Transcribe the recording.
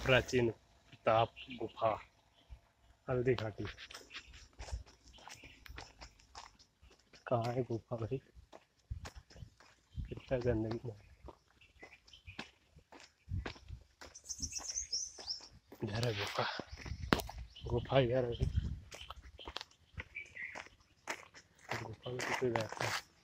प्राचीन ताप गुफा हल्दी घाटी। कहाँ है गुफा भाई? कितना गंदगी है। इधर है गुफा, गुफा इधर है। गुफा में कितने जाता है।